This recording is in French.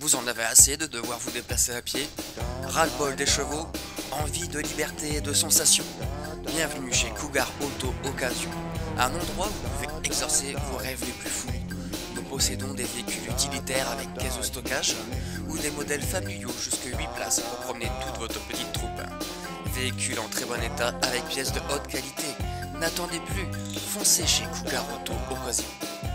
Vous en avez assez de devoir vous déplacer à pied? Ras-le-bol des chevaux? Envie de liberté et de sensations? Bienvenue chez Cougar Auto Occasion, un endroit où vous pouvez exercer vos rêves les plus fous. Nous possédons des véhicules utilitaires avec caisse de stockage ou des modèles familiaux jusqu'à 8 places pour promener toute votre petite troupe. Véhicules en très bon état avec pièces de haute qualité. N'attendez plus, foncez chez Cougar Auto Occasion.